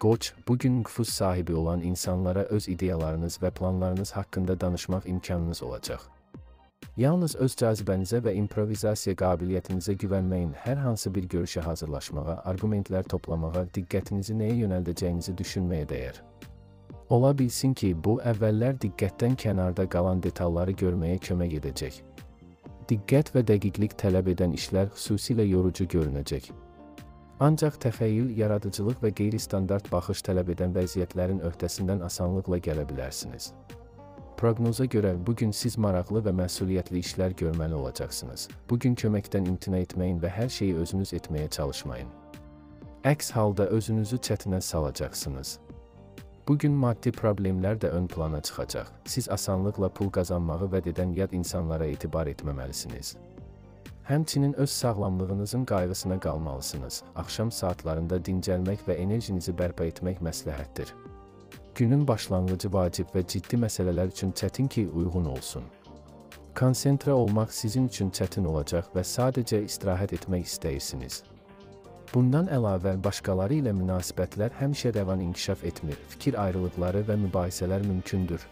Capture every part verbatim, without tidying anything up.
Qoç, bugün nüfuz sahibi olan insanlara öz ideyalarınız və planlarınız haqqında danışmaq imkanınız olacaq. Yalnız öz cazibənizə və improvizasiya qabiliyyətinizə güvənməyin, hər hansı bir görüşə hazırlaşmağa, arqumentlər toplamağa, diqqətinizi nəyə yönəldəcəyinizi düşünməyə dəyər. Ola bilsin ki, bu əvvəllər diqqətdən kənarda qalan detalları görməyə kömək edəcək. Diqqət və dəqiqlik tələb edən işlər xüsusilə yorucu görünəcək. Ancaq təxəyyül, yaradıcılıq və qeyri-standart baxış tələb edən vəziyyətlərin öhdəsindən asanlıqla gələ bilərsiniz. Proqnoza görə, bugün siz maraqlı və məsuliyyətli işlər görməli olacaqsınız. Bugün köməkdən imtina etməyin və hər şeyi özünüz etməyə çalışmayın. Əks halda özünüzü çətinə salacaqsınız. Bugün maddi problemlər də ön plana çıxacaq. Siz asanlıqla pul qazanmağı vəd edən yad insanlara etibar etməməlisiniz. Həmçinin öz sağlamlığınızın qayğısına qalmalısınız. Axşam saatlarında dincəlmək və enerjinizi bərpa etmək məsləhətdir. Günün başlanğıcı vacib və ciddi məsələlər üçün çətin ki, uyğun olsun. Konsentrə olmaq sizin üçün çətin olacaq və sadəcə istirahət etmək istəyirsiniz. Bundan əlavə, başqaları ilə münasibətlər həmişə rəvan inkişaf etmir, fikir ayrılıqları və mübahisələr mümkündür.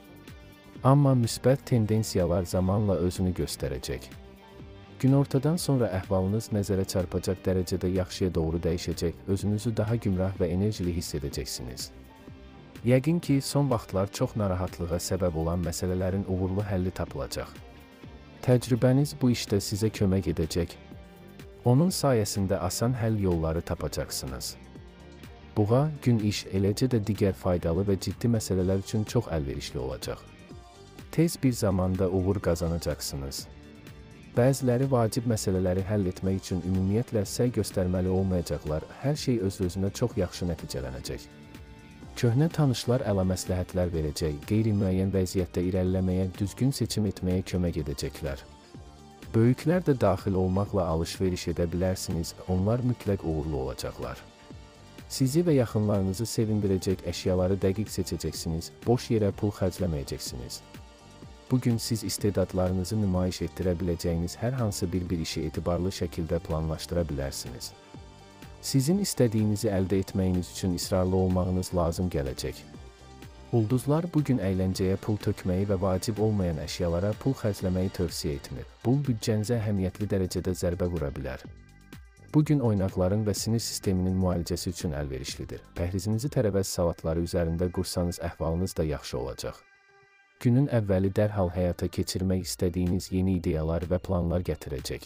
Amma müsbət tendensiyalar zamanla özünü göstərəcək. Günortadan sonra əhvalınız nəzərə çarpacaq dərəcədə yaxşıya doğru dəyişəcək, özünüzü daha gümrah və enerjili hiss edəcəksiniz. Yəqin ki, son vaxtlar çox narahatlığa səbəb olan məsələlərin uğurlu həlli tapılacaq. Təcrübəniz bu işdə sizə kömək edəcək. Onun sayəsində asan həll yolları tapacaqsınız. Buğa, gün iş, eləcə də digər faydalı və ciddi məsələlər üçün çox əlverişli olacaq. Tez bir zamanda uğur qazanacaqsınız. Bəziləri vacib məsələləri həll etmək üçün ümumiyyətlə səy göstərməli olmayacaqlar, hər şey öz-özünə çox yaxşı nəticələnəcək. Köhnə tanışlar əla məsləhətlər verəcək, qeyri-müəyyən vəziyyətdə irəliləməyə, düzgün seçim etməyə kömək edəcəklər. Böyüklər də daxil olmaqla alış-veriş edə bilərsiniz, onlar mütləq uğurlu olacaqlar. Sizi və yaxınlarınızı sevindirəcək əşyaları dəqiq seçəcəksiniz, boş yerə pul xərcləməyəcəksiniz. Bugün siz istedadlarınızı nümayiş etdirə biləcəyiniz hər hansı bir bir işi etibarlı şəkildə planlaşdıra bilərsiniz. Sizin istədiyinizi əldə etməyiniz üçün israrlı olmağınız lazım gələcək. Ulduzlar bugün əyləncəyə pul tökməyi və vacib olmayan əşyalara pul xərcləməyi tövsiyə etmir. Bu, büdcənizə əhəmiyyətli dərəcədə zərbə vura bilər. Bugün oynaqların və sinir sisteminin müalicəsi üçün əlverişlidir. Pəhrizinizi tərəvəz salatları üzərində qursanız əhvalınız da yaxşı olacaq. Günün əvvəli dərhal həyata keçirmək istədiyiniz yeni ideyalar və planlar gətirəcək.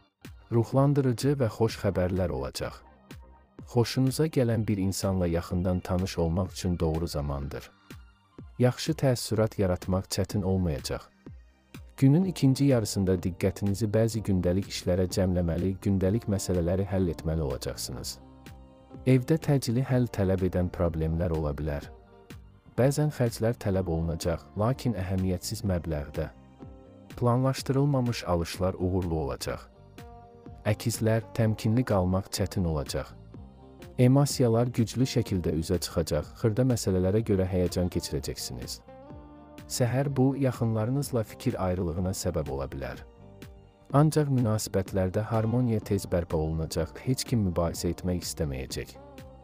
Ruhlandırıcı və xoş xəbərlər olacaq. Xoşunuza gələn bir insanla yaxından tanış olmaq üçün doğru zamandır. Yaxşı təəssürat yaratmaq çətin olmayacaq. Günün ikinci yarısında diqqətinizi bəzi gündəlik işlərə cəmləməli, gündəlik məsələləri həll etməli olacaqsınız. Evdə təcili həll tələb edən problemlər ola bilər. Bəzən xərclər tələb olunacaq, lakin əhəmiyyətsiz məbləğdə. Planlaşdırılmamış alışlar uğurlu olacaq. Əkizlər, təmkinli qalmaq çətin olacaq. Emosiyalar güclü şəkildə üzə çıxacaq, xırda məsələlərə görə həyəcan keçirəcəksiniz. Səhər bu, yaxınlarınızla fikir ayrılığına səbəb ola bilər. Ancaq münasibətlərdə harmoniya tez bərpa olunacaq, heç kim mübahisə etmək istəməyəcək.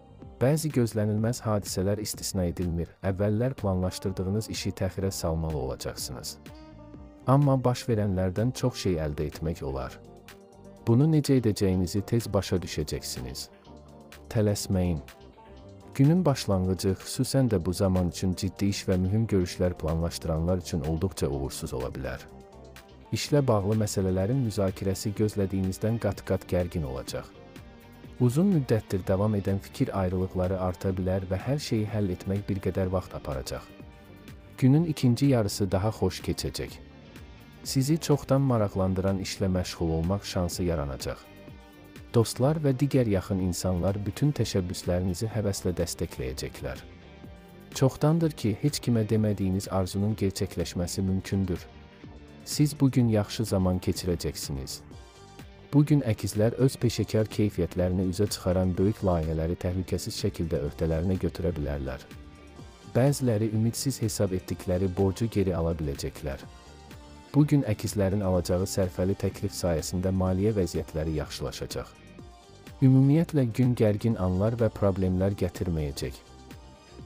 Bəzi gözlənilməz hadisələr istisna edilmir, əvvəllər planlaşdırdığınız işi təxirə salmalı olacaqsınız. Amma baş verənlərdən çox şey əldə etmək olar. Bunu necə edəcəyinizi tez başa düşəcəksiniz. Tələsməyin. Günün başlanğıcı, xüsusən də bu zaman üçün ciddi iş və mühüm görüşlər planlaşdıranlar üçün olduqca uğursuz ola bilər. İşlə bağlı məsələlərin müzakirəsi gözlədiyinizdən qat-qat gərgin olacaq. Uzun müddətdir davam edən fikir ayrılıqları arta bilər və hər şeyi həll etmək bir qədər vaxt aparacaq. Günün ikinci yarısı daha xoş keçəcək. Sizi çoxdan maraqlandıran işlə məşğul olmaq şansı yaranacaq. Dostlar və digər yaxın insanlar bütün təşəbbüslərinizi həvəslə dəstəkləyəcəklər. Çoxdandır ki, heç kimə demədiyiniz arzunun gerçəkləşməsi mümkündür. Siz bugün yaxşı zaman keçirəcəksiniz. Bugün əkizlər öz peşəkar keyfiyyətlərini üzə çıxaran böyük layihələri təhlükəsiz şəkildə öhdələrinə götürə bilərlər. Bəziləri ümidsiz hesab etdikləri borcu geri ala biləcəklər. Bugün əkizlərin alacağı sərfəli təklif sayəsində maliyyə vəziyyətləri yaxşılaşacaq. Ümumiyyətlə gün gərgin anlar və problemlər gətirməyəcək.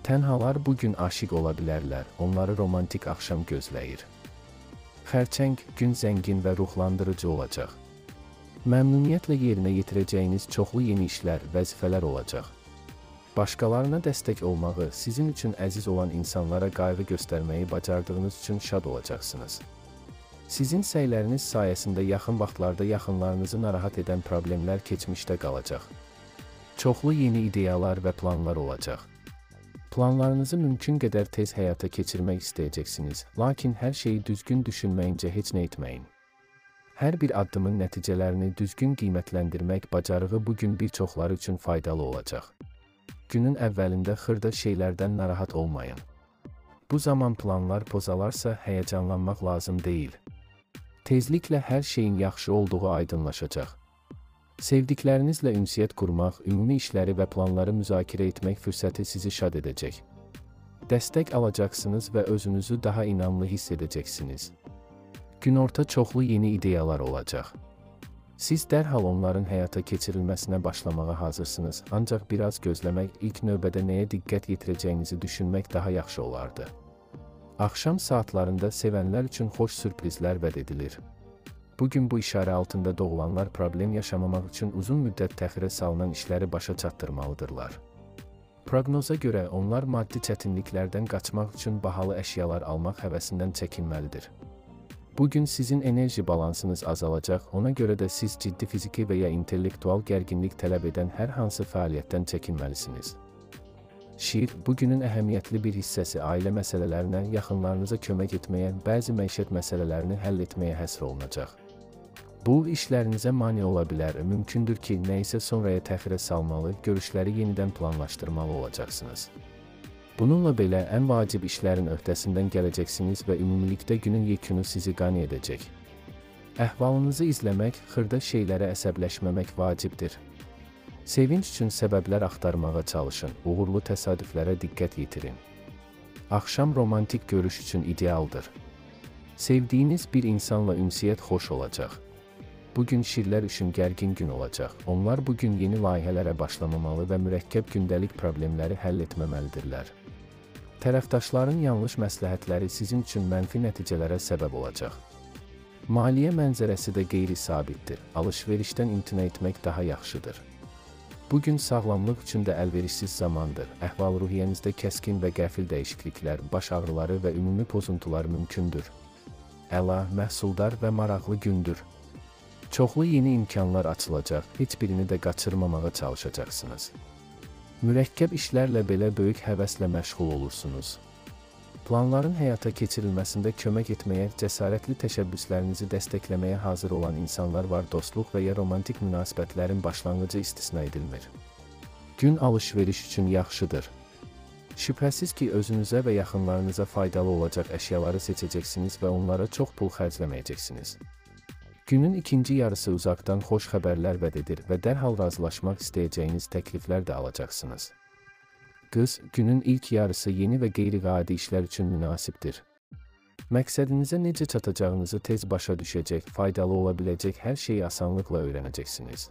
Tənhalar bugün aşiq ola bilərlər, onları romantik axşam gözləyir. Xərçəng gün zəngin və ruhlandırıcı olacaq. Məmnuniyyətlə yerinə yetirəcəyiniz çoxlu yeni işlər, vəzifələr olacaq. Başqalarına dəstək olmağı, sizin üçün əziz olan insanlara qayğı göstərməyi bacardığınız üçün şad olacaqsınız. Sizin səyləriniz sayəsində yaxın vaxtlarda yaxınlarınızı narahat edən problemlər keçmişdə qalacaq. Çoxlu yeni ideyalar və planlar olacaq. Planlarınızı mümkün qədər tez həyata keçirmək istəyəcəksiniz, lakin hər şeyi düzgün düşünməyincə heç nə etməyin. Hər bir addımın nəticələrini düzgün qiymətləndirmək bacarığı bugün bir çoxları üçün faydalı olacaq. Günün əvvəlində xırda şeylərdən narahat olmayın. Bu zaman planlar pozalarsa həyəcanlanmaq lazım deyil. Tezliklə hər şeyin yaxşı olduğu aydınlaşacaq. Sevdiklərinizlə ünsiyyət qurmaq, ümumi işləri və planları müzakirə etmək fürsəti sizi şad edəcək. Dəstək alacaqsınız və özünüzü daha inamlı hiss edəcəksiniz. Günorta çoxlu yeni ideyalar olacaq. Siz dərhal onların həyata keçirilməsinə başlamağa hazırsınız, ancaq biraz gözləmək, ilk növbədə nəyə diqqət yetirəcəyinizi düşünmək daha yaxşı olardı. Axşam saatlarında sevənlər üçün xoş sürprizlər vəd edilir. Bugün bu işarə altında doğulanlar problem yaşamamaq üçün uzun müddət təxirə salınan işləri başa çatdırmalıdırlar. Proqnoza görə onlar maddi çətinliklərdən qaçmaq üçün bahalı əşyalar almaq həvəsindən çəkinməlidir. Bugün sizin enerji balansınız azalacaq, ona görə də siz ciddi fiziki və ya intellektual gərginlik tələb edən hər hansı fəaliyyətdən çəkinməlisiniz. Şiir, bugünün əhəmiyyətli bir hissəsi ailə məsələlərinə, yaxınlarınıza kömək etməyə, bəzi məişət məsələlərini həll etməyə həsr olunacaq. Bu, işlərinizə mane ola bilər, mümkündür ki, nəyisə sonraya təxirə salmalı, görüşləri yenidən planlaşdırmalı olacaqsınız. Bununla belə, ən vacib işlərin öhdəsindən gələcəksiniz və ümumilikdə günün yekunu sizi qane edəcək. Əhvalınızı izləmək, xırda şeylərə əsəbləşməmək vacibdir. Sevinç üçün səbəblər axtarmağa çalışın, uğurlu təsadüflərə diqqət yetirin. Axşam romantik görüş üçün idealdır. Sevdiyiniz bir insanla ünsiyyət xoş olacaq. Bugün şirlər üçün gərgin gün olacaq. Onlar bugün yeni layihələrə başlamamalı və mürəkkəb gündəlik problemləri həll etməməlidirlər. Tərəfdaşların yanlış məsləhətləri sizin üçün mənfi nəticələrə səbəb olacaq. Maliyyə mənzərəsi də qeyri-sabitdir. Alış-verişdən imtina etmək daha yaxşıdır. Bugün sağlamlıq üçün də əlverişsiz zamandır. Əhval-ruhiyyənizdə kəskin və qəfil dəyişikliklər, baş ağrıları və ümumi pozuntular mümkündür. Əla, məhsuldar və maraqlı gündür. Çoxlu yeni imkanlar açılacaq, heç birini də qaçırmamağa çalışacaqsınız. Mürəkkəb işlərlə belə böyük həvəslə məşğul olursunuz. Planların həyata keçirilməsində kömək etməyə, cəsarətli təşəbbüslərinizi dəstəkləməyə hazır olan insanlar var, dostluq və ya romantik münasibətlərin başlanğıcı istisna edilmir. Gün alış-veriş üçün yaxşıdır. Şübhəsiz ki, özünüzə və yaxınlarınıza faydalı olacaq əşyaları seçəcəksiniz və onlara çox pul xərcləməyəcəksiniz. Günün ikinci yarısı uzaqdan xoş xəbərlər vəd edir və dərhal razılaşmaq istəyəcəyiniz təkliflər də alacaqsınız. Qız, günün ilk yarısı yeni və qeyri-adi işlər üçün münasibdir. Məqsədinizə necə çatacağınızı tez başa düşəcək, faydalı ola biləcək hər şeyi asanlıqla öyrənəcəksiniz.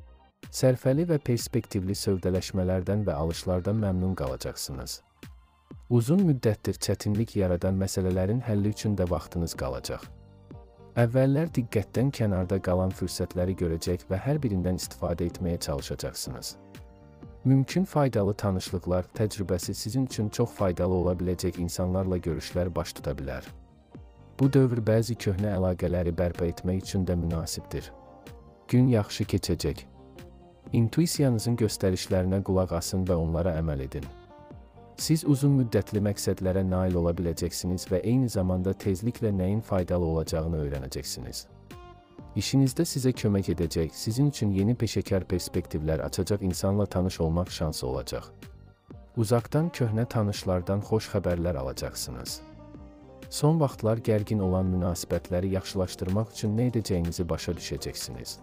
Sərfəli və perspektivli sövdələşmələrdən və alışlardan məmnun qalacaqsınız. Uzun müddətdir çətinlik yaradan məsələlərin həlli üçün də vaxtınız qalacaq. Əvvəllər diqqətdən kənarda qalan fürsətləri görəcək və hər birindən istifadə etməyə çalışacaqsınız. Mümkün faydalı tanışlıqlar, təcrübəsi sizin üçün çox faydalı ola biləcək insanlarla görüşlər baş tuta bilər. Bu dövr bəzi köhnə əlaqələri bərpa etmək üçün də münasibdir. Gün yaxşı keçəcək. İntuisiyanızın göstərişlərinə qulaq asın və onlara əməl edin. Siz uzun müddətli məqsədlərə nail ola biləcəksiniz və eyni zamanda tezliklə nəyin faydalı olacağını öyrənəcəksiniz. İşinizdə sizə kömək edəcək, sizin üçün yeni peşəkar perspektivlər açacaq insanla tanış olmaq şansı olacaq. Uzaqdan köhnə tanışlardan xoş xəbərlər alacaqsınız. Son vaxtlar gərgin olan münasibətləri yaxşılaşdırmaq üçün nə edəcəyinizi başa düşəcəksiniz.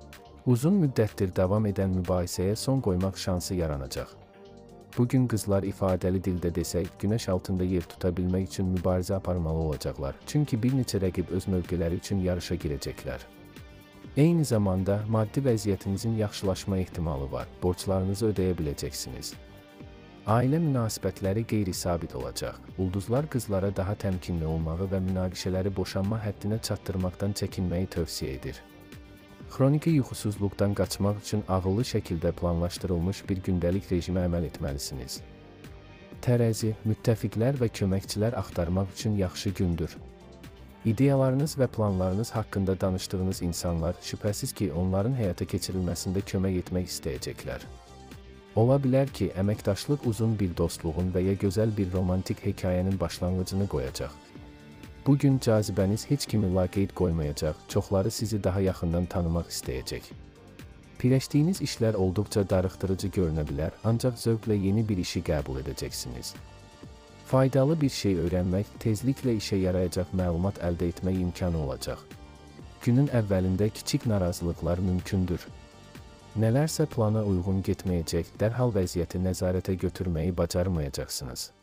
Uzun müddətdir davam edən mübahisəyə son qoymaq şansı yaranacaq. Bugün qızlar ifadəli dildə desək, günəş altında yer tuta bilmək üçün mübarizə aparmalı olacaqlar. Çünki bir neçə rəqib öz mövqeləri üçün yarışa girəcəklər. Eyni zamanda maddi vəziyyətinizin yaxşılaşma ehtimalı var. Borclarınızı ödəyə biləcəksiniz. Ailə münasibətləri qeyri-sabit olacaq. Ulduzlar qızlara daha təmkinli olmağı və münaqişələri boşanma həddinə çatdırmaqdan çəkinməyi tövsiyə edir. Xroniki yuxusuzluqdan qaçmaq üçün ağıllı şəkildə planlaşdırılmış bir gündəlik rejimə əməl etməlisiniz. Tərəzi, müttəfiqlər və köməkçilər axtarmaq üçün yaxşı gündür. İdeyalarınız və planlarınız haqqında danışdığınız insanlar şübhəsiz ki, onların həyata keçirilməsində kömək etmək istəyəcəklər. Ola bilər ki, əməkdaşlıq uzun bir dostluğun və ya gözəl bir romantik hekayənin başlanğıcını qoyacaq. Bugün cazibəniz heç kimi laqeyd qoymayacaq, çoxları sizi daha yaxından tanımaq istəyəcək. Pirləşdiyiniz işlər olduqca darıxdırıcı görünə bilər, ancaq zövqlə yeni bir işi qəbul edəcəksiniz. Faydalı bir şey öyrənmək, tezliklə işə yarayacaq məlumat əldə etmək imkanı olacaq. Günün əvvəlində kiçik narazılıqlar mümkündür. Nələrsə plana uyğun getməyəcək, dərhal vəziyyəti nəzarətə götürməyi bacarmayacaqsınız.